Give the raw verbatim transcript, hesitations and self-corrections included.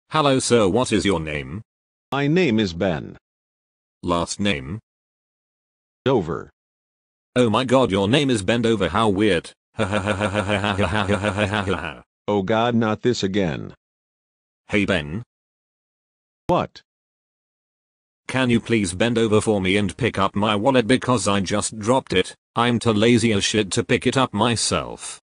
Hello sir, what is your name? My name is Ben. Last name? Over. Oh my god, your name is Bendover, how weird. Oh God, not this again. Hey Ben, What? can you please bend over for me and pick up my wallet because I just dropped it. I'm too lazy as shit to pick it up myself.